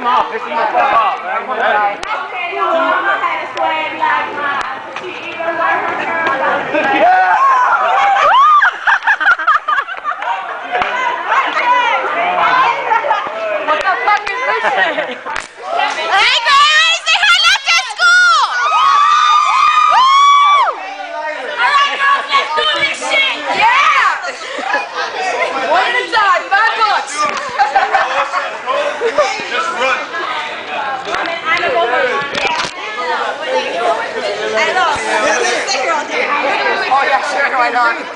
him off. Piss him the fuck off. Yeah! What the fuck is this shit? Hey guys, say hello to school! Alright girls, let's do this shit! Yeah! One at a time, back up! Just run. I know. There's a sticker on there. Oh yeah, sure, why not?